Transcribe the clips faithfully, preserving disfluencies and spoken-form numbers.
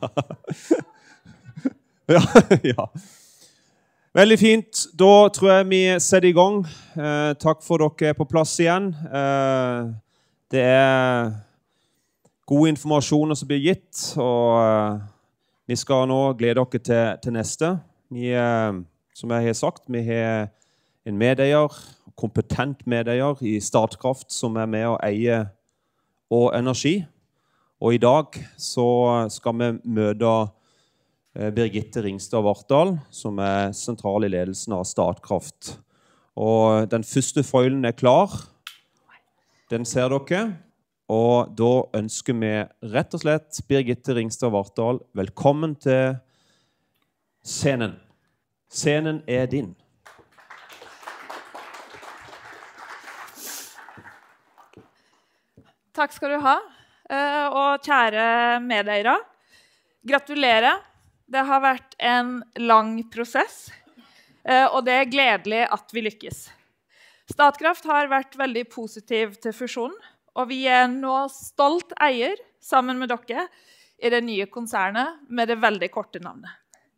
ja, ja. Veldig fint. Da tror jeg vi setter i gang. Eh, takk for dere er på plass igjen. Eh, det er god informasjon som blir gitt, og eh, vi skal nå glede dere til, til neste. Vi, eh, som jeg har sagt, vi har en medeier, kompetent medeier i Statkraft, som er med å eie og energi. Og i dag så skal vi møte Birgitte Ringstad Vartdal, som er sentral i ledelsen av Statkraft. Og den første foilen er klar. Den ser dere. Og da ønsker vi rett og slett Birgitte Ringstad Vartdal velkommen til scenen. Scenen er din. Takk skal du ha. Og kjære medeiere, gratulerer. Det har vært en lang prosess, og det er gledelig at vi lykkes. Statkraft har vært veldig positiv til fusjonen, og vi er nå stolt eier, sammen med dere, i det nye konsernet med det veldig korte navnet.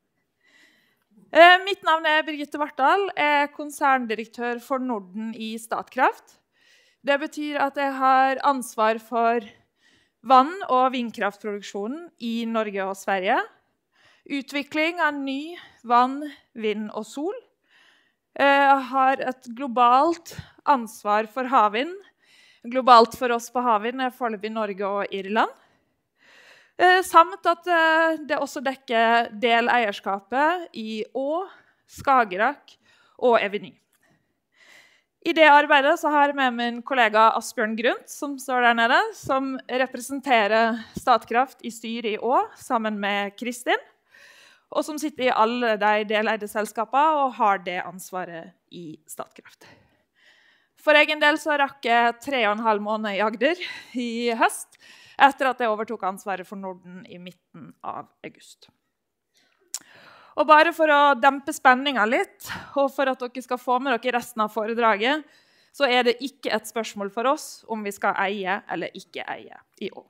Mitt navn er Birgitte Vartdal, jeg er konserndirektør for Norden i Statkraft. Det betyr at jeg har ansvar for vann- og vindkraftproduksjonen i Norge og Sverige, utvikling av ny vann, vind og sol. Jeg har et globalt ansvar for havvind. Globalt for oss på havvind er foreløpig Norge og Irland. Samt at det også dekker deleierskapet i Å, Skagerrak og Eviny. I det arbeidet så har jeg med min kollega Asbjørn Grundt, som står der nede, som representerer Statkraft i styret i Å, sammen med Kristin, og som sitter i alle de deleide selskapene og har det ansvaret i Statkraft. For egen del så rakk jeg tre og en halv måned i Agder i høst, etter at jeg overtok ansvaret for Norden i midten av august. Og bare for å dempe spenningen litt, og for at dere skal få med dere resten av foredraget, så er det ikke et spørsmål for oss om vi skal eie eller ikke eie i Å.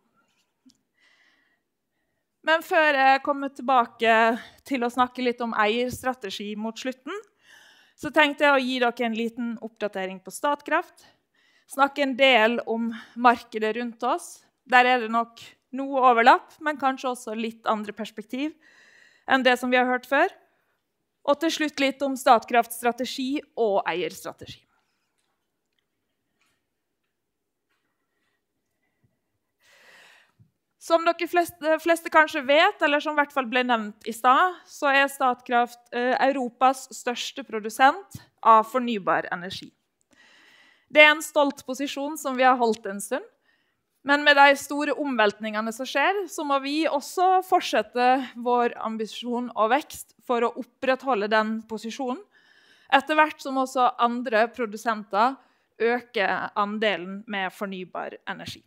Men før jeg kommer tilbake til å snakke litt om eierstrategi mot slutten, så tenkte jeg å gi dere en liten oppdatering på Statkraft, snakke en del om markedet rundt oss. Der er det nok noe overlapp, men kanskje også litt andre perspektiv enn det som vi har hørt før. Og til slutt litt om Statkrafts strategi og eierstrategi. Som dere fleste, fleste kanskje vet, eller som i hvert fall ble nevnt i stad, så er Statkraft eh, Europas største produsent av fornybar energi. Det er en stolt posisjon som vi har holdt en stund. Men med de store omveltningene som skjer, så må vi også fortsette vår ambisjon og vekst for å opprettholde den posisjonen, etter hvert som også andre produsenter øker andelen med fornybar energi.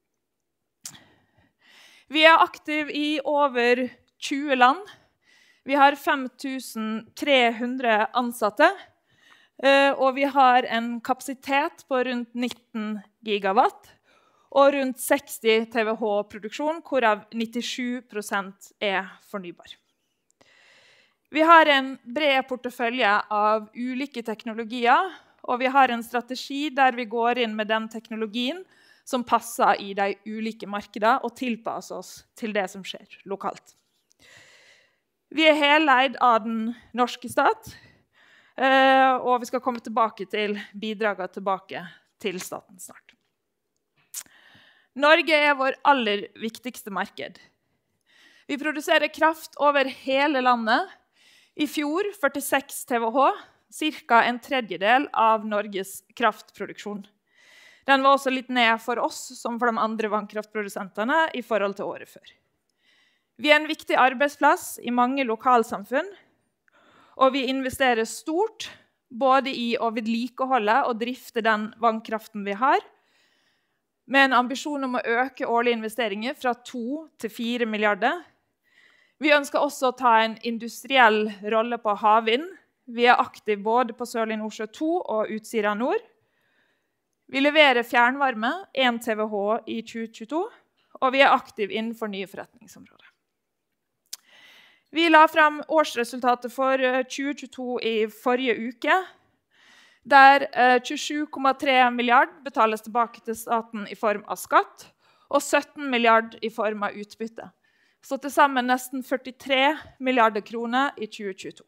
Vi er aktive i over tjue land. Vi har fem tusen tre hundre ansatte, og vi har en kapasitet på rundt nitten gigawatt, og rundt seksti terawattimer produksjon, hvorav nittisju prosent er fornybar. Vi har en bred portefølje av ulike teknologier, og vi har en strategi der vi går inn med den teknologien som passer i de ulike markedene og tilpasser oss til det som skjer lokalt. Vi er heleid av den norske stat, og vi skal komme tilbake til bidragene tilbake til staten snart. Norge er vår aller viktigste marked. Vi produserer kraft over hele landet. I fjor førtiseks terawattimer, cirka en tredjedel av Norges kraftproduksjon. Den var også litt ned for oss, som for de andre vannkraftprodusentene, i forhold til året før. Vi er en viktig arbeidsplass i mange lokalsamfunn, og vi investerer stort, både i å vedlikeholde og drifte den vannkraften vi har, med en ambisjon om å øke årlige investeringer fra to til fire milliarder. Vi ønsker også å ta en industriell rolle på havvind. Vi er aktive både på Sørlige Nordsjø to og Utsira Nord. Vi leverer fjernvarme, én terawattimer i tjue tjueto, og vi er aktive innenfor nye forretningsområder. Vi la frem årsresultatet for tjue tjueto i forrige uke, der tjuesju komma tre milliard betales tilbake til staten i form av skatt, og sytten milliard i form av utbytte. Så til sammen nesten førtitre milliarder kroner i tjue tjueto.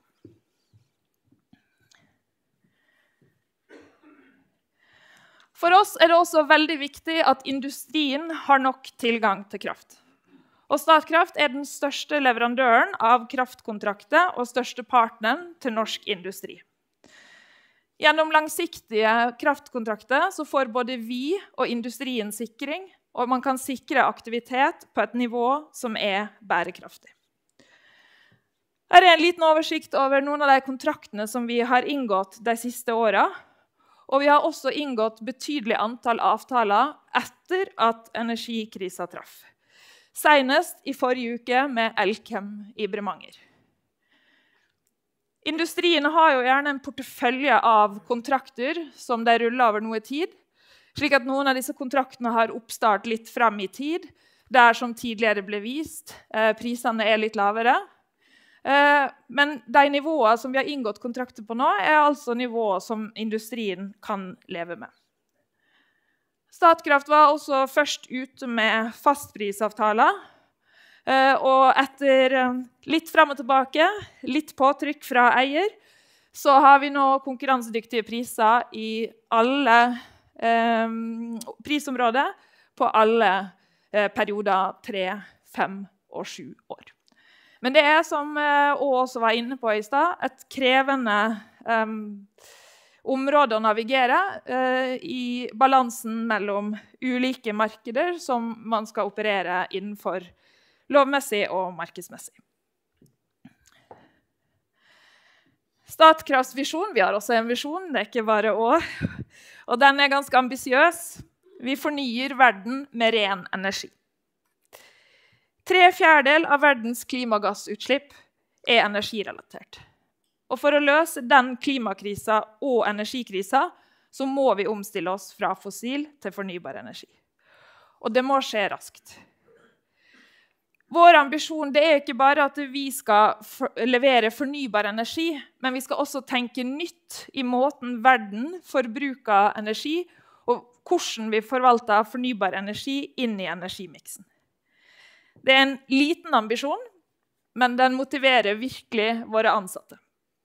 For oss er det også veldig viktig at industrien har nok tilgang til kraft. Og Statkraft er den største leverandøren av kraftkontrakter og største partneren til norsk industri. Gjennom langsiktige kraftkontrakter så får både vi og industrien sikring, og man kan sikre aktivitet på et nivå som er bærekraftig. Her er en liten oversikt over noen av de kontraktene som vi har inngått de siste årene. Og vi har også inngått betydelig antall avtaler etter at energikrisen traff. Senest i forrige uke med Elkem i Bremanger. Industrien har jo gjerne en portefølje av kontrakter som de ruller over noe tid, slik at noen av disse kontraktene har oppstart litt frem i tid, der som tidligere ble vist, eh, prisene er litt lavere. Eh, men de nivåene som vi har inngått kontrakter på nå, er altså nivåer som industrien kan leve med. Statkraft var også først ute med fastprisavtaler, og etter litt frem og tilbake, litt påtrykk fra eier, så har vi nå konkurransedyktige priser i alle eh, prisområder på alle eh, perioder tre, fem og sju år. Men det er, som jeg også var inne på i stad, et krevende eh, område å navigere eh, i balansen mellom ulike markeder som man skal operere innenfor lovmessig og markedsmessig. Statkrafts visjon, vi har også en visjon, det er ikke bare å, og den er ganske ambisiøs. Vi fornyer verden med ren energi. Tre fjerdedel av verdens klimagassutslipp er energirelatert. Og for å løse den klimakrisen og energikrisen, så må vi omstille oss fra fossil til fornybar energi. Og det må skje raskt. Vår ambisjon det er ikke bare at vi skal for levere fornybar energi, men vi skal også tenke nytt i måten verden forbruker energi, og hvordan vi forvalter fornybar energi inn i energimiksen. Det er en liten ambisjon, men den motiverer virkelig våre ansatte.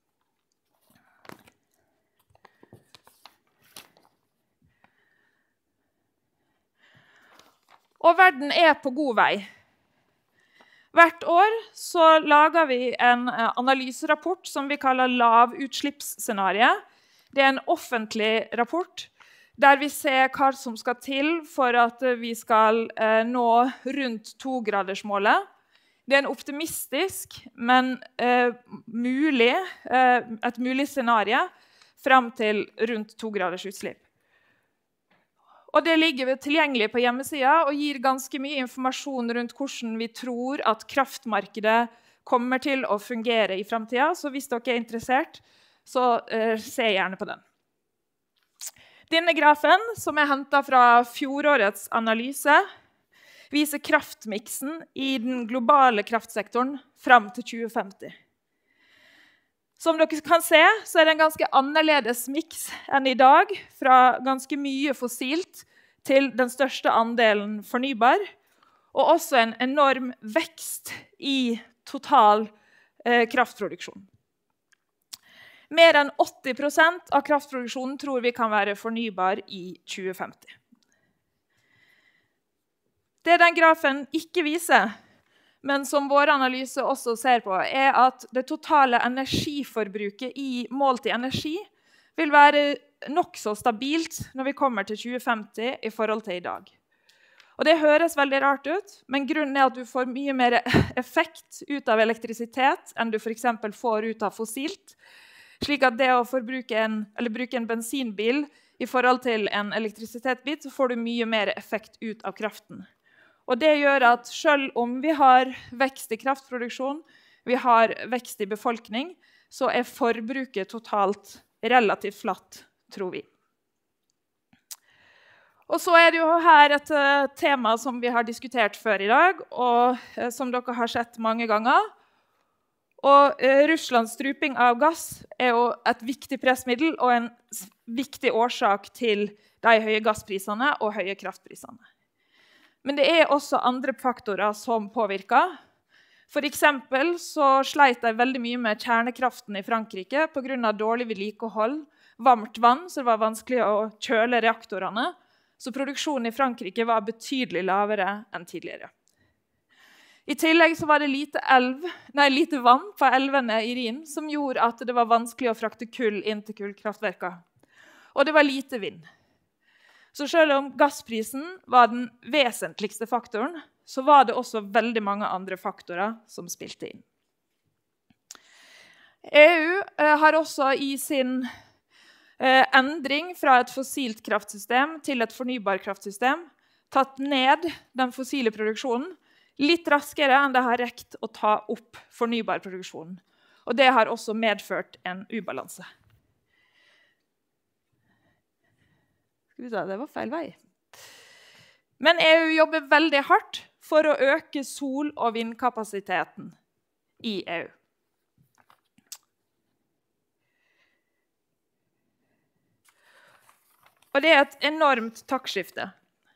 Og verden er på god vei. Hvert år så lager vi en analyserapport som vi kaller lavutslippsscenariet. Det er en offentlig rapport der vi ser hva som skal til for at vi skal eh, nå rundt togradersmålet. Det er en optimistisk, men eh, mulig, eh, et mulig scenario frem til rundt to graders utslipp. Og det ligger tilgjengelig på hjemmesiden og gir ganske mye informasjon rundt hvordan vi tror at kraftmarkedet kommer til å fungere i fremtiden. Så hvis dere er interessert, så eh, se gjerne på den. Denne grafen, som er hentet fra fjorårets analyse, viser kraftmiksen i den globale kraftsektoren frem til tjue femti. Som dere kan se, så er det en ganske annerledes miks enn i dag, fra ganske mye fossilt til den største andelen fornybar, og også en enorm vekst i total eh, kraftproduksjon. Mer enn åtti prosent av kraftproduksjonen tror vi kan være fornybar i tjue femti. Det den grafen ikke viser, men som vår analyse også ser på, er at det totale energiforbruket i målt i energi vil være nok så stabilt når vi kommer til tjue femti i forhold til i dag. Og det høres veldig rart ut, men grunnen er at du får mye mer effekt ut av elektrisitet enn du for eksempel får ut av fossilt, slik at det å forbruke en, eller bruke en bensinbil i forhold til en elektrisitetsbil, så får du mye mer effekt ut av kraften. Og det gjør at selv om vi har vekst i kraftproduksjon, vi har vekst i befolkning, så er forbruket totalt relativt flatt, tror vi. Og så er det jo her et uh, tema som vi har diskutert før i dag, og uh, som dere har sett mange ganger. Og eh, Russlands struping av gass er jo et viktig pressmiddel og en viktig årsak til de høye gassprisene og høye kraftprisene. Men det er også andre faktorer som påvirker. For eksempel så sleit de veldig mye med kjernekraften i Frankrike på grunn av dårlig vedlikehold, varmt vann, så det var vanskelig å kjøle reaktorene. Så produksjonen i Frankrike var betydelig lavere enn tidligere. I tillegg så var det lite, elv, nei, lite vann på elvene i Rhin som gjorde at det var vanskelig å frakte kull inn til kullkraftverkene. Og det var lite vind. Så selv om gassprisen var den vesentligste faktoren, så var det også veldig mange andre faktorer som spilte inn. E U eh, har også i sin eh, endring fra et fossilt kraftsystem til et fornybarkraftsystem tatt ned den fossile produksjonen litt raskere enn det har rekt å ta opp fornybarproduksjonen. Og det har også medført en ubalanse. Skal vi ta, det var feil vei. Men E U jobber veldig hardt for å øke sol- og vindkapasiteten i E U. Og det er et enormt taktskifte.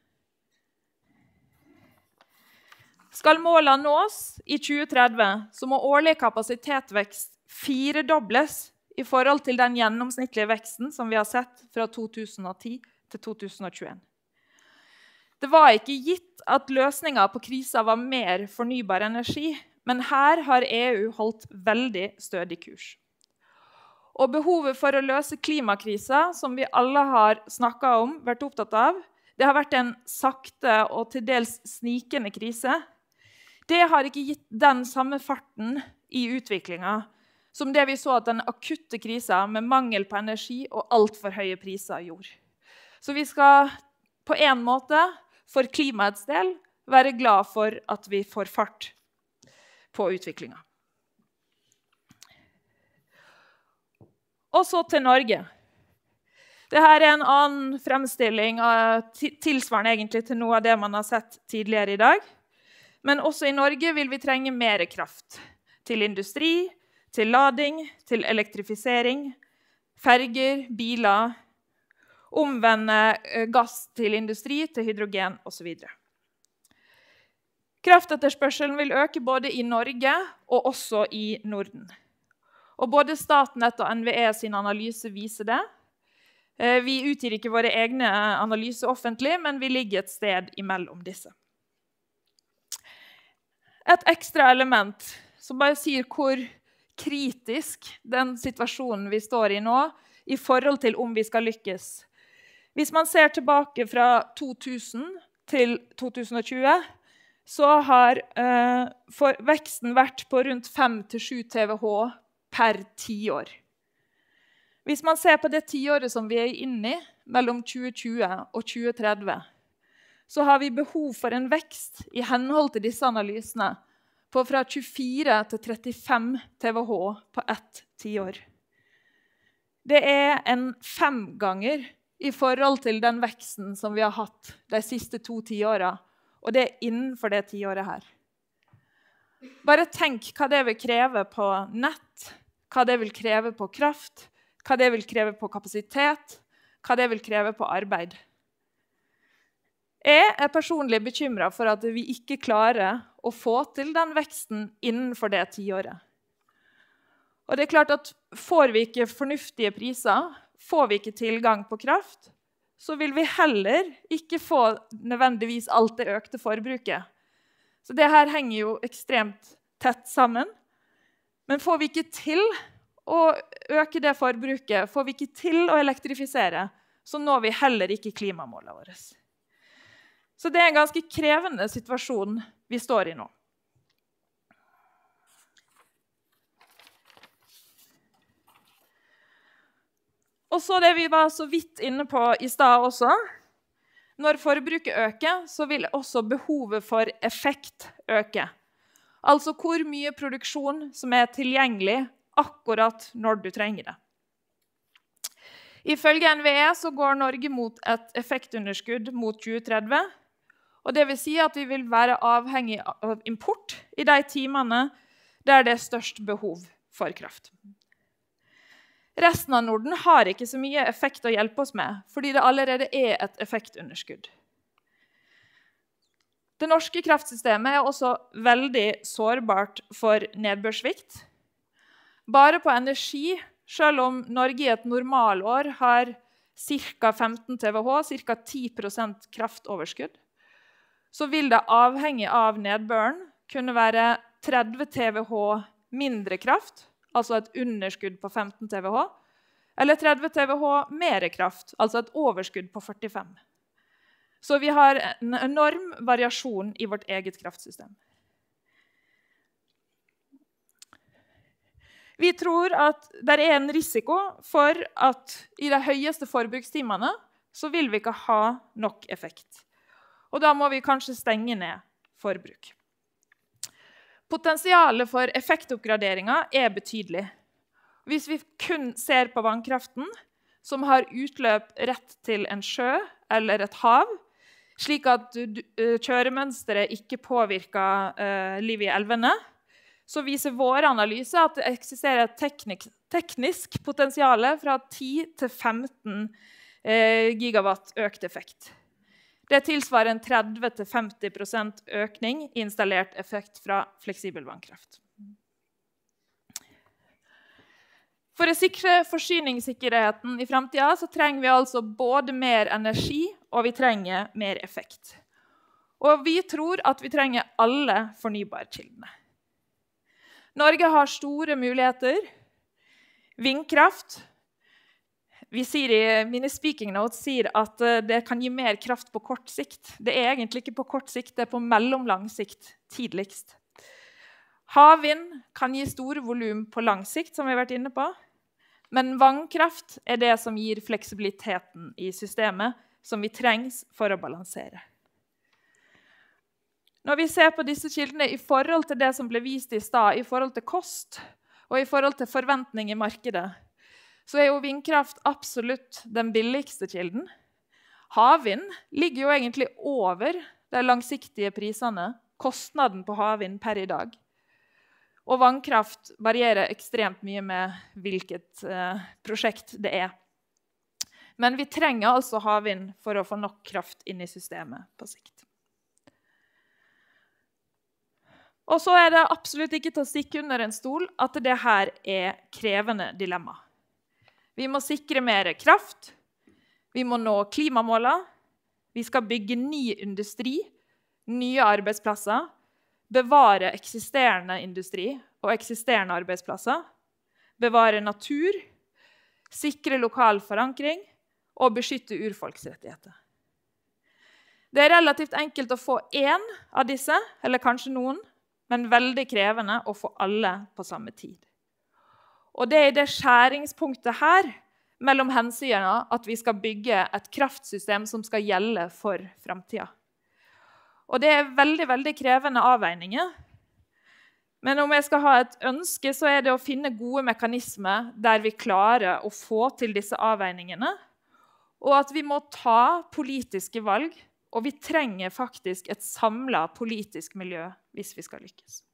Skal målene nås i tjue tretti, så må årlig kapasitetsvekst firedobles i forhold til den gjennomsnittlige veksten som vi har sett fra to tusen og ti til to tusen og tjueen. Det var ikke gitt at løsningen på krisen var mer fornybar energi, men her har E U holdt veldig stødig kurs. Og behovet for å løse klimakrisen, som vi alle har snakket om, vært opptatt av, det har vært en sakte og til dels snikende krise. Det har ikke gitt den samme farten i utviklingen som det vi så at den akutte krisen med mangel på energi og alt for høye priser gjorde. Så vi skal på en måte, for klimaets del, være glad for at vi får fart på utviklingen. Og så til Norge. Dette er en annen fremstilling, tilsvarende egentlig til noe av det man har sett tidligere i dag. Men også i Norge vil vi trenge mer kraft til industri, til lading, til elektrifisering, ferger, biler, omvende gass til industri, til hydrogen og så videre. Kraftetterspørselen vil øke både i Norge og også i Norden. Og både Statnett og N V E sin analyse viser det. Vi utgir ikke våre egne analyser offentlig, men vi ligger et sted imellom disse. Et ekstra element som bare sier hvor kritisk den situasjonen vi står i nå, i forhold til om vi skal lykkes. Hvis man ser tilbake fra to tusen til to tusen og tjue, så har eh, for veksten vært på rundt fem til sju terawattimer per tiår. Hvis man ser på det tiåret som vi er inne i, mellom tjue tjue og tjue tretti, så har vi behov for en vekst i henhold til disse analysene på fra tjuefire til trettifem terawattimer på ett tiår. Det er en femganger i forhold til den veksten som vi har hatt de siste to tiårene, og det er innenfor det tiåret her. Bare tenk hva det vil kreve på nett, hva det vil kreve på kraft, hva det vil kreve på kapasitet, hva det vil kreve på arbeid. Jeg er personlig bekymret for at vi ikke klarer å få til den veksten innenfor det tiåret. Og det er klart at får vi ikke fornuftige priser, får vi ikke tilgang på kraft, så vil vi heller ikke få nødvendigvis alt det økte forbruket. Så det her henger jo ekstremt tett sammen. Men får vi ikke til å øke det forbruket, får vi ikke til å elektrifisere, så når vi heller ikke klimamålene våre. Så det er en ganske krevende situasjon vi står i nå. Og så det vi var så vidt inne på i stad også. Når forbruket øker, så vil også behovet for effekt øke. Altså hvor mye produksjon som er tilgjengelig akkurat når du trenger det. Ifølge N V E så går Norge mot et effektunderskudd mot tjue tretti, og det vil si at vi vil være avhengig av import i de timene der det er størst behov for kraft. Resten av Norden har ikke så mye effekt å hjelpe oss med, fordi det allerede er et effektunderskudd. Det norske kraftsystemet er også veldig sårbart for nedbørsvikt. Bare på energi, selv om Norge i et normalår har ca. femten terawatt, ca. ti prosent kraftoverskudd, så vil det avhengig av nedbøren kunne være tretti terawatt mindre kraft, altså et underskudd på femten terawatt, eller tretti terawatt mer kraft, altså et overskudd på førtifem. Så vi har en enorm variasjon i vårt eget kraftsystem. Vi tror at det er en risiko for at i de høyeste forbrukstimene så vil vi ikke ha nok effekt. Og da må vi kanskje stenge ned forbruk. Potensialet for effektoppgraderinger er betydelig. Hvis vi kun ser på vannkraften, som har utløp rett til en sjø eller et hav, slik at kjøremønsteret ikke påvirker uh, livet i elvene, så viser vår analyse at det eksisterer et teknisk, teknisk potensial fra ti til femten eh, gigawatt økt effekt. Det tilsvarer en tretti til femti prosent økning i installert effekt fra fleksibel vannkraft. For å sikre forsyningssikkerheten i fremtiden så trenger vi altså både mer energi og vi trenger mer effekt. Og vi tror at vi trenger alle fornybarkildene. Norge har store muligheter. Vindkraft. Vi sier i mine speaking notes sier at det kan gi mer kraft på kort sikt. Det er egentlig ikke på kort sikt, det er på mellomlang sikt tidligst. Havvind kan gi store volum på lang sikt, som vi har vært inne på. Men vannkraft er det som gir fleksibiliteten i systemet, som vi trengs for å balansere. Når vi ser på disse kildene i forhold til det som ble vist i stad, i forhold til kost og i forhold til forventning i markedet, så er jo vindkraft absolutt den billigste kilden. Havvind ligger jo egentlig over de langsiktige prisene, kostnaden på havvind per i dag. Og vannkraft varierer ekstremt mye med hvilket eh, prosjekt det er. Men vi trenger altså havvind for å få nok kraft inn i systemet på sikt. Og så er det absolutt ikke til å stikke under en stol at det her er krevende dilemma. Vi må sikre mer kraft, vi må nå klimamålene, vi skal bygge ny industri, nye arbeidsplasser, bevare eksisterende industri og eksisterende arbeidsplasser, bevare natur, sikre lokal forankring og beskytte urfolksrettigheter. Det er relativt enkelt å få én av disse, eller kanskje noen, men veldig krevende å få alle på samme tid. Og det er i det skjæringspunktet her mellom hensynene at vi skal bygge et kraftsystem som skal gjelde for fremtiden. Og det er veldig, veldig krevende avveininger. Men om jeg skal ha et ønske, så er det å finne gode mekanismer der vi klarer å få til disse avveiningene, og at vi må ta politiske valg, og vi trenger faktisk et samlet politisk miljø hvis vi skal lykkes.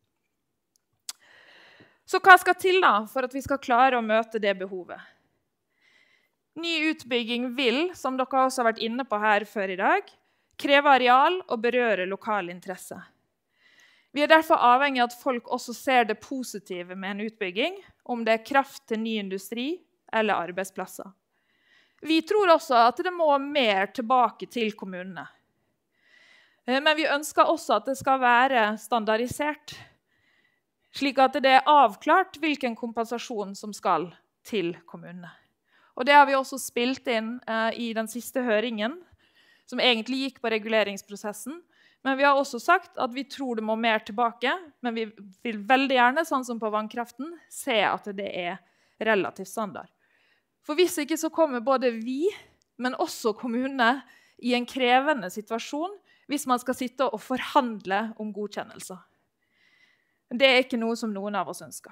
Så hva skal til da for at vi skal klare å møte det behovet? Ny utbygging vil, som dere også har vært inne på her før i dag, kreve areal og berøre lokal interesse. Vi er derfor avhengig av at folk også ser det positive med en utbygging, om det er kraft til ny industri eller arbeidsplasser. Vi tror også at det må mer tilbake til kommunene. Men vi ønsker også at det skal være standardisert, slik at det er avklart hvilken kompensasjon som skal til kommunene. Og det har vi også spilt inn eh, i den siste høringen, som egentlig gikk på reguleringsprosessen. Men vi har også sagt at vi tror det må mer tilbake, men vi vil veldig gjerne, sånn som på vannkraften, se at det er relativt standard. For hvis ikke så kommer både vi, men også kommunene, i en krevende situasjon, hvis man skal sitte og forhandle om godkjennelser. Det er ikke noe som noen av oss ønsker.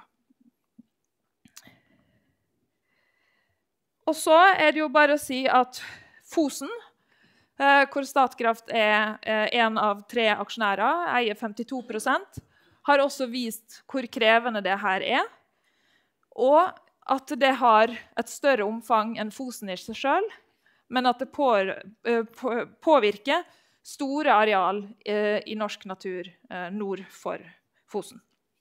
Og så er det jo bare å si at Fosen, hvor Statkraft er en av tre aksjonærer, eier femtito prosent, har også vist hvor krevende det her er, og at det har et større omfang enn Fosen i seg selv, men at det på, på, påvirker store areal eh, i norsk natur eh, nord for Fosen.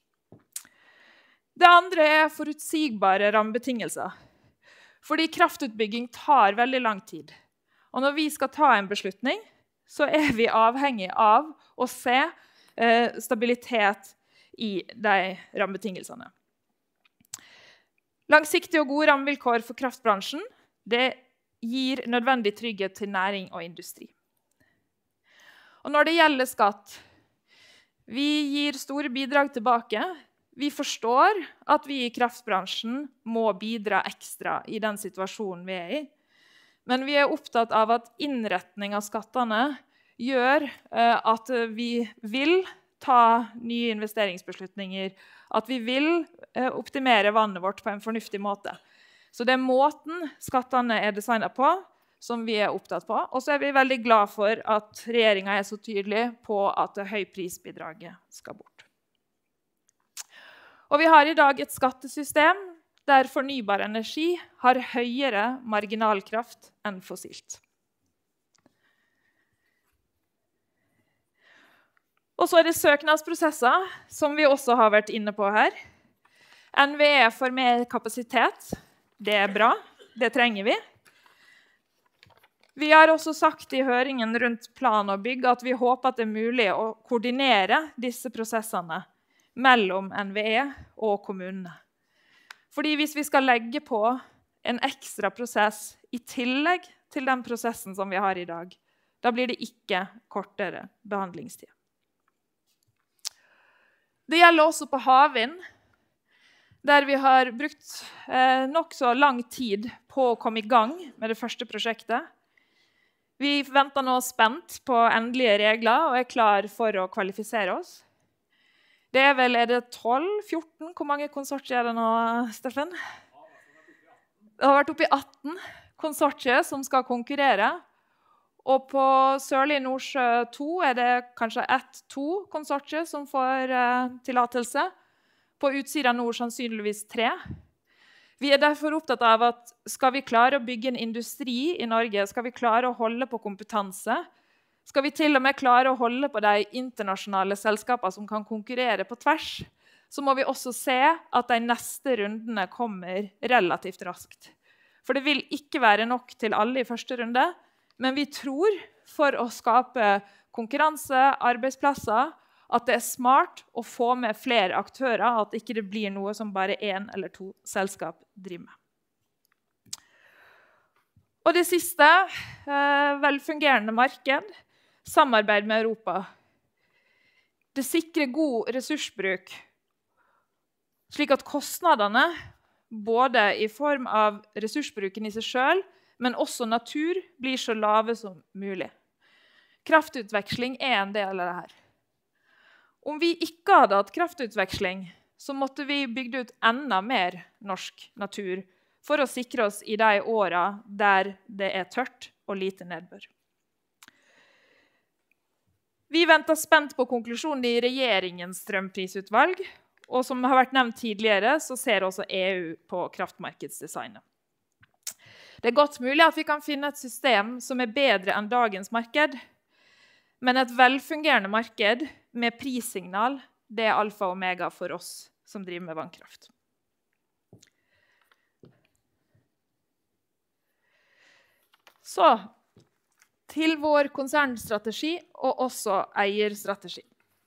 Det andre er forutsigbare rammebetingelser, fordi kraftutbygging tar veldig lang tid. Og når vi skal ta en beslutning, så er vi avhengig av å se eh, stabilitet i de rammebetingelsene. Langsiktige og gode rammevilkår for kraftbransjen det gir nødvendig trygghet til næring og industri. Og når det gjelder skatt, vi gir store bidrag tilbake. Vi forstår at vi i kraftbransjen må bidra ekstra i den situasjonen vi er i. Men vi er opptatt av at innretning av skattene gjør eh, at vi vil ta nye investeringsbeslutninger, at vi vil eh, optimere vannet vårt på en fornuftig måte. Så det er måten skattene er designet på, som vi er opptatt på. Og så er vi veldig glad for at regjeringen er så tydelig på at høyprisbidraget skal bort. Og vi har i dag et skattesystem der fornybar energi har høyere marginalkraft enn fossilt. Og så er det søknadsprosesser, som vi også har vært inne på her. N V E får mer kapasitet. Det er bra. Det trenger vi. Vi har også sagt i høringen rundt plan og bygg at vi håper at det er mulig å koordinere disse prosessene mellom N V E og kommunene. Fordi hvis vi skal legge på en ekstra prosess i tillegg til den prosessen som vi har i dag, da blir det ikke kortere behandlingstid. Det gjelder også på havvind, der vi har brukt eh, nok så lang tid på å komme i gang med det første prosjektet. Vi venter nå spent på endelige regler og er klar for å kvalifisere oss. Det er vel, er det tolv, fjorten? Hvor mange konsortier er det nå, Steffen? Det har vært oppe i atten konsortier som skal konkurrere. Og på Sørlige Nordsjø to er det kanskje ett, to konsortier som får eh, tillatelse. På Utsira Nord sannsynligvis tre. Vi er derfor opptatt av at skal vi klare å bygge en industri i Norge, skal vi klare å holde på kompetanse, skal vi til og med klare å holde på de internasjonale selskapene som kan konkurrere på tvers, så må vi også se at de neste rundene kommer relativt raskt. For det vil ikke være nok til alle i første runde, men vi tror for å skape konkurranse, arbeidsplasser, at det er smart å få med flere aktører, at ikke det blir noe som bare én eller to selskap driver med. Og det siste, eh, velfungerende marked, samarbeid med Europa. Det sikrer god ressursbruk, slik at kostnadene, både i form av ressursbruken i seg selv, men også natur blir så lave som mulig. Kraftutveksling er en del av det her. Om vi ikke hadde hatt kraftutveksling, så måtte vi bygge ut enda mer norsk natur for å sikre oss i de årene der det er tørt og lite nedbør. Vi venter spent på konklusjonen i regjeringens strømprisutvalg, og som har vært nevnt tidligere, så ser også E U på kraftmarkedsdesignet. Det er godt mulig at vi kan finne et system som er bedre enn dagens marked, men et velfungerende marked med prissignal, det er alfa og omega for oss som driver med vannkraft. Så, til vår konsernstrategi og også eierstrategi.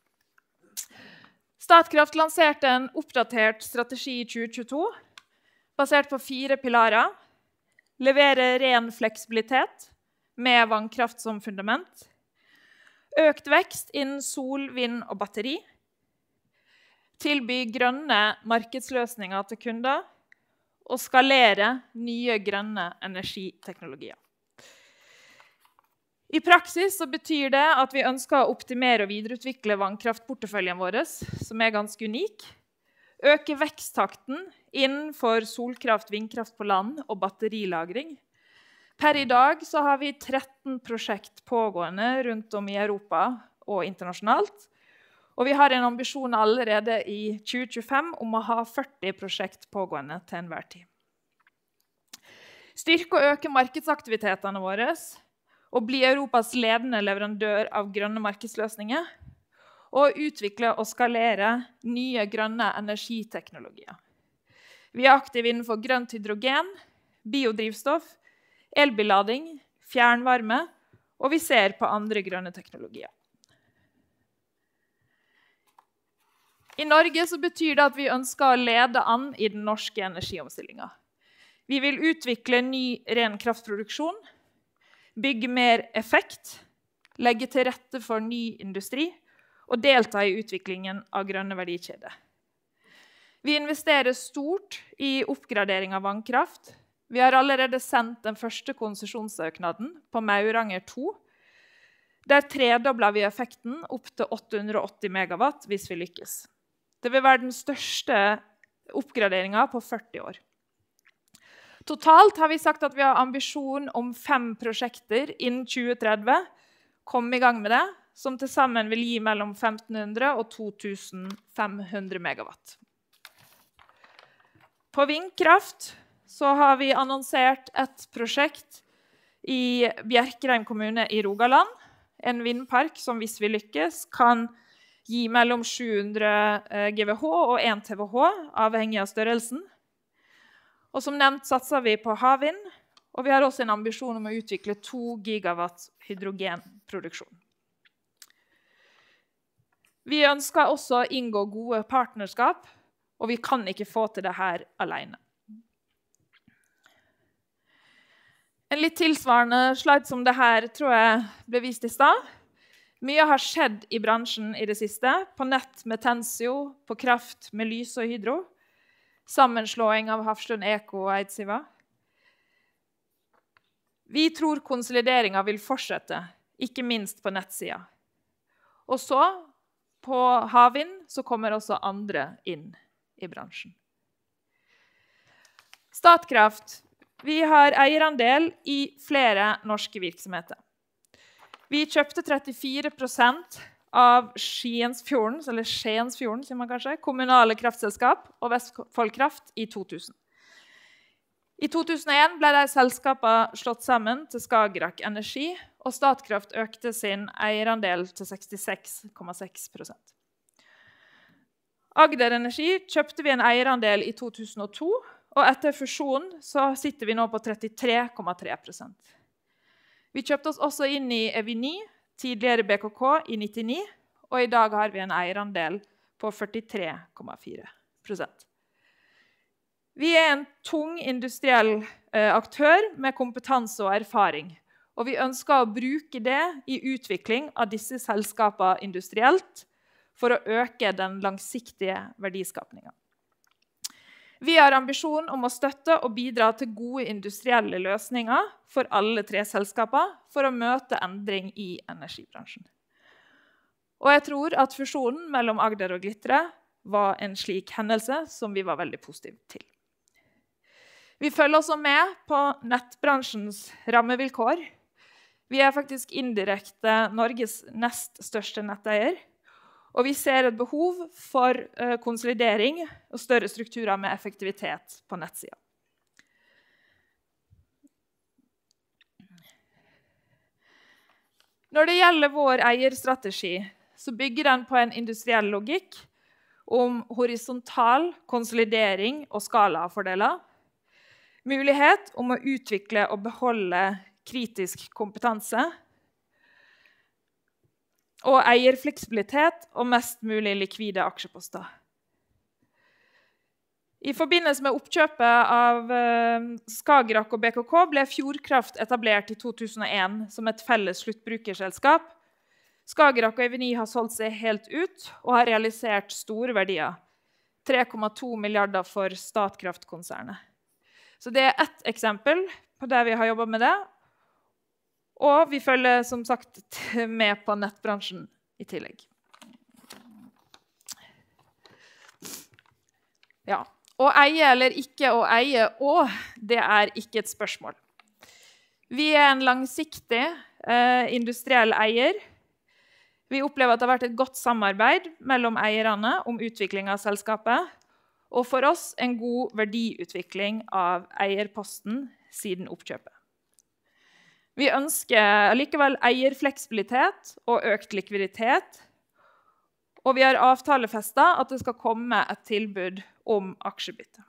Statkraft lanserte en oppdatert strategi i tjue tjueto, basert på fire pilarer. Levere ren fleksibilitet med vannkraft som fundament. Økt vekst innen sol, vind og batteri. Tilby grønne markedsløsninger til kunder. Og skalere nye grønne energiteknologier. I praksis så betyr det at vi ønsker å optimere og videreutvikle vannkraftporteføljen vår, som er ganske unik. Øke veksttakten innenfor solkraft, vindkraft på land og batterilagring. Per i dag så har vi tretten prosjekt pågående rundt om i Europa og internasjonalt. Og vi har en ambisjon allerede i tjue tjuefem om å ha førti prosjekt pågående til enhver tid. Styrke og øke markedsaktivitetene våre og bli Europas ledende leverandør av grønne markedsløsninger og utvikle og skalere nye grønne energiteknologier. Vi er aktive innenfor grønt hydrogen, biodrivstoff, elbillading, fjernvarme, og vi ser på andre grønne teknologier. I Norge så betyr det at vi ønsker å lede an i den norske energiomstillingen. Vi vil utvikle ny ren kraftproduksjon, bygge mer effekt, legge til rette for ny industri og delta i utviklingen av grønne verdikjeder. Vi investerer stort i oppgradering av vannkraft. Vi har allerede sendt den første konsesjonssøknaden på Mauranger to. Der tredobler vi effekten opp til åtte hundre og åtti megawatt hvis vi lykkes. Det vil være den største oppgraderingen på førti år. Totalt har vi sagt at vi har ambisjon om fem prosjekter innen tjue tretti. Kom i gang med det, som til sammen vil gi mellom femten hundre og to tusen fem hundre megawatt. På vindkraft så har vi annonsert et prosjekt i Bjerkreim kommune i Rogaland. En vindpark som hvis vi lykkes kan gi mellom sju hundre gigawatt og en terawatt, avhengig av størrelsen. Og som nevnt satser vi på havvind, og vi har også en ambisjon om å utvikle to gigawatt hydrogenproduksjon. Vi ønsker også å inngå gode partnerskap, og vi kan ikke få til det her alene. En litt tilsvarende slide som det her tror jeg ble vist i stad. Mye har skjedd i bransjen i det siste, på nett med Tensio, på kraft med Lyse og Hydro, sammenslåing av Hafslund Eko og Eidsiva. Vi tror konsolideringen vil fortsette, ikke minst på nettsida. Og så, på havvind, så kommer også andre inn i bransjen. Statkraft. Vi har eierandel i flere norske virksomheter. Vi kjøpte trettifire prosent av Skiensfjorden, eller Skiensfjorden, sier man kanskje, kommunale kraftselskap og Vestfold Kraft i to tusen. I to tusen og en ble de selskapene slått sammen til Skagerak Energi, og Statkraft økte sin eierandel til sekstiseks komma seks prosent. Agder Energi kjøpte vi en eierandel i to tusen og to, og etter fusjonen så sitter vi nå på trettitre komma tre prosent. Vi kjøpte oss også inn i Eviny, tidligere B K K, i nittini, og i dag har vi en eierandel på førtitre komma fire prosent. Vi er en tung industriell eh, aktør med kompetanse og erfaring, og vi ønsker å bruke det i utvikling av disse selskapene industrielt for å øke den langsiktige verdiskapningen. Vi har ambisjon om å støtte og bidra til gode industrielle løsninger for alle tre selskaper for å møte endring i energibransjen. Og jeg tror at fusjonen mellom Agder og Glitre var en slik hendelse som vi var veldig positive til. Vi følger også med på nettbransjens rammevilkår. Vi er faktisk indirekte Norges nest største netteier. Og vi ser et behov for uh, konsolidering og større strukturer med effektivitet på nettsida. Når det gjelder vår eierstrategi, så bygger den på en industriell logikk om horisontal konsolidering og skalafordeler, mulighet om å utvikle og beholde kritisk kompetanse, og eierfleksibilitet og mest mulig likvide aksjeposter. I forbindelse med oppkjøpet av Skagerak og B K K ble Fjordkraft etablert i to tusen og en som et felles sluttbrukerselskap. Skagerak og Eviny har solgt seg helt ut og har realisert store verdier. tre komma to milliarder for Statkraft-konsernet. Så det er ett eksempel på der vi har jobbet med det. Og vi følger som sagt med på nettbransjen i tillegg. Ja, å eie eller ikke å eie, og det er ikke et spørsmål. Vi er en langsiktig eh, industriell eier. Vi opplever at det har vært et godt samarbeid mellom eierne om utvikling av selskapet, og for oss en god verdiutvikling av eierposten siden oppkjøpet. Vi ønsker likevel eierfleksibilitet og økt likviditet, og vi har avtalefestet at det skal komme et tilbud om aksjebytte.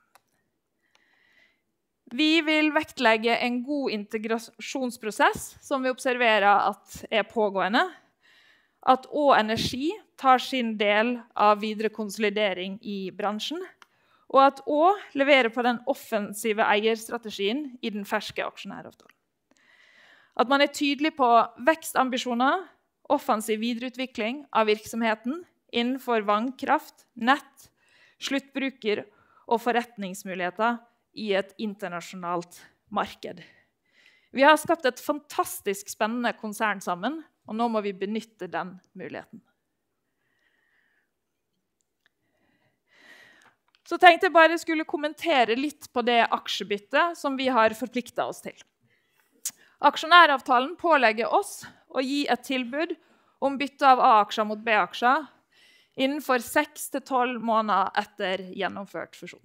Vi vil vektlegge en god integrasjonsprosess, som vi observerer at er pågående, at Å Energi tar sin del av videre konsolidering i bransjen, og at Å leverer på den offensive eierstrategien i den ferske aksjonæravtalen. At man er tydelig på vekstambisjoner, offensiv videreutvikling av virksomheten innenfor vannkraft, nett, sluttbruker og forretningsmuligheter i et internasjonalt marked. Vi har skapt et fantastisk spennende konsern sammen, og nå må vi benytte den muligheten. Så tenkte jeg bare skulle kommentere litt på det aksjebyttet som vi har forpliktet oss til. Aksjonæravtalen pålegger oss å gi et tilbud om bytte av A-aksjer mot B-aksjer innenfor seks til tolv måneder etter gjennomført fusjon.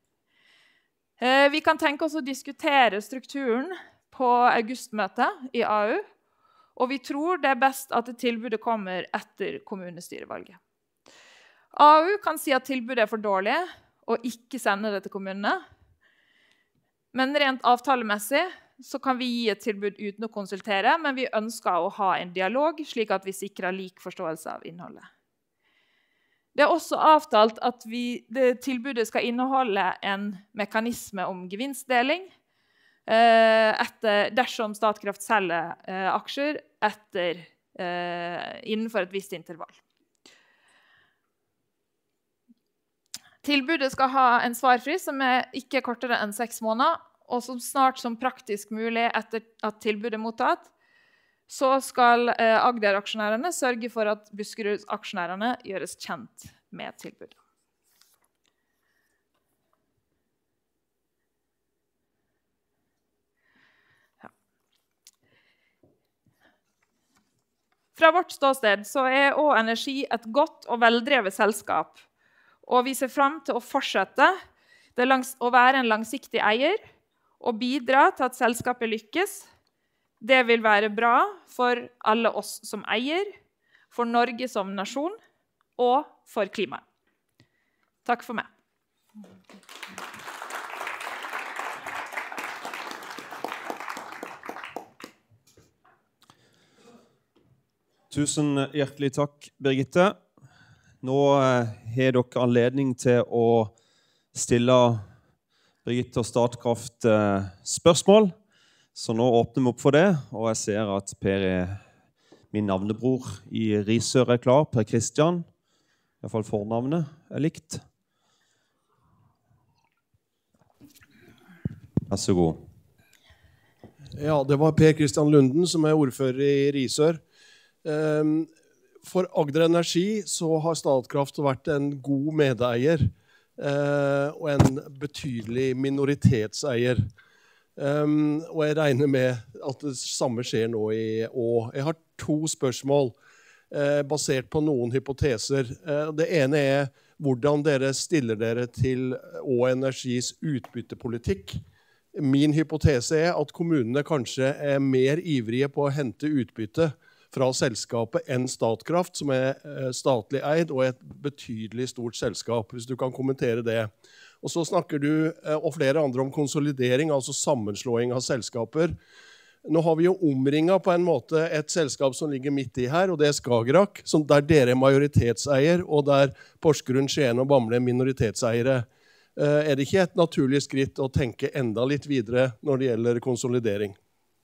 Vi kan tenke oss å diskutere strukturen på augustmøtet i A U, og vi tror det er best at tilbudet kommer etter kommunestyrevalget. A U kan si at tilbudet er for dårlig og ikke sende det til kommunene, men rent avtalemessig så kan vi gi et tilbud uten å konsultere, men vi ønsker å ha en dialog, slik at vi sikrer lik forståelse av innholdet. Det er også avtalt at vi, det tilbudet skal inneholde en mekanisme om gevinstdeling eh, etter, dersom Statkraft selger eh, aksjer etter, eh, innenfor et visst intervall. Tilbudet skal ha en svarfrist som er ikke kortere enn seks måneder, og som snart som praktisk mulig etter at tilbudet er mottatt, så skal eh, Agder-aksjonærene sørge for at Buskerud-aksjonærene gjøres kjent med tilbudet. Ja. Fra vårt ståsted så er Å Energi et godt og veldrevet selskap, og vi ser frem til å fortsette det langs, å være en langsiktig eier, og bidra til at selskapet lykkes. Det vil være bra for alle oss som eier, for Norge som nasjon og for klimaet. Takk for meg. Tusen hjertelig takk, Birgitte. Nå har dere anledning til å stille Birgitte og Statkraft eh, spørsmål, så nå åpner vi opp for det, og jeg ser at Per er min navnebror i Risør er klar, Per Kristian, i hvert fall fornavnet er likt. Vær så god. Ja, det var Per Kristian Lunden som er ordfører i Risør. For Agder Energi så har Statkraft vært en god medeier, Uh, og en betydelig minoritetseier. Um, og jeg regner med at det samme skjer nå i Å. Jeg har to spørsmål uh, basert på noen hypoteser. Uh, det ene er hvordan dere stiller dere til Å Energis utbyttepolitikk. Min hypotese er at kommunene kanskje er mer ivrige på å hente utbytte fra selskapet enn Statkraft, som er statlig eid og et betydelig stort selskap, hvis du kan kommentere det. Og så snakker du og flere andre om konsolidering, altså sammenslåing av selskaper. Nå har vi jo omringet på en måte et selskap som ligger midt i her, og det er Skagerrak, der dere er majoritetseier, og der Porsgrunn, Skien og Bamble er minoritetseiere. Er det ikke et naturlig skritt å tenke enda litt videre når det gjelder konsolidering?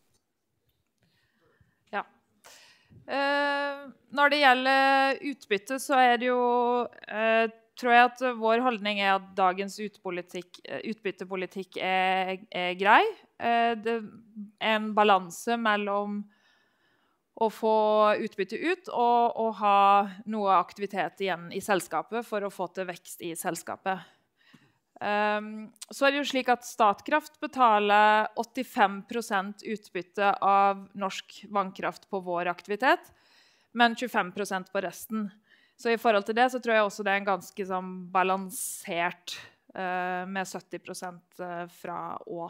Uh, når det gjelder utbytte, så er det jo, uh, tror jeg at vår holdning er at dagens utbyttepolitikk er, er grei. Uh, det er en balanse mellom å få utbytte ut og å ha noe aktivitet igjen i selskapet for å få til vekst i selskapet. Um, så er det jo slik at Statkraft betaler åttifem prosent utbytte av norsk vannkraft på vår aktivitet, men tjuefem prosent på resten. Så i forhold til det så tror jeg også det er en ganske sånn, balansert uh, med sytti prosent fra Å.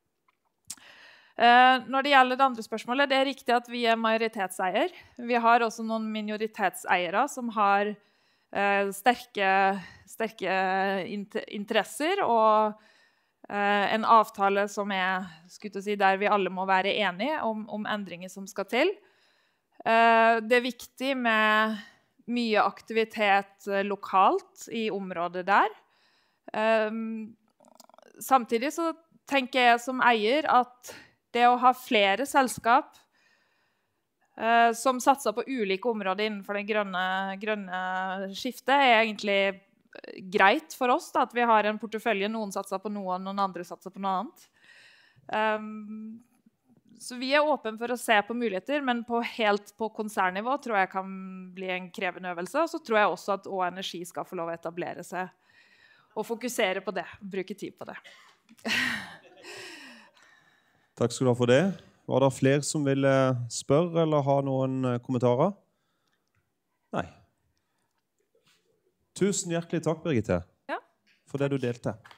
Uh, når det gjelder det andre spørsmålet, det er riktig at vi er majoritetseier. Vi har også noen minoritetseiere som har uh, sterke, sterke int interesser og uh, en avtale som er, skulle jeg si, der vi alle må være enige om, om endringer som skal til. Uh, det er viktig med mye aktivitet uh, lokalt i området der. Uh, samtidig så tenker jeg som eier at det å ha flere selskap eh, som satser på ulike områder innenfor det grønne, grønne skiftet, er egentlig greit for oss, da, at vi har en portefølje. Noen satser på noe, noen andre satser på noe annet. Um, så vi er åpne for å se på muligheter, men på helt på konsernnivå tror jeg kan bli en krevende øvelse. Og så tror jeg også at Å Energi skal få lov å etablere seg og fokusere på det, bruke tid på det. Takk skal du ha for det. Var det flere som ville spørre eller ha noen kommentarer? Nei. Tusen hjertelig takk, Birgitte, Ja. for det du delte.